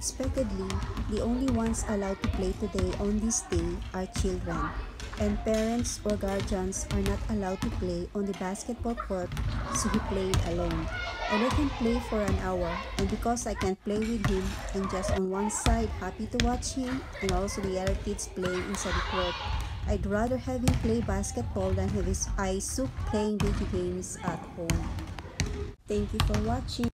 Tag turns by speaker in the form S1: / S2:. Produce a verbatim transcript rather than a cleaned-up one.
S1: Unexpectedly, the only ones allowed to play today on this day are children, and parents or guardians are not allowed to play on the basketball court, so he played alone. I let him play for an hour, and because I can't play with him, I'm just on one side happy to watch him and also the other kids playing inside the court. I'd rather have him play basketball than have his eyes soaked playing video games at home. Thank you for watching.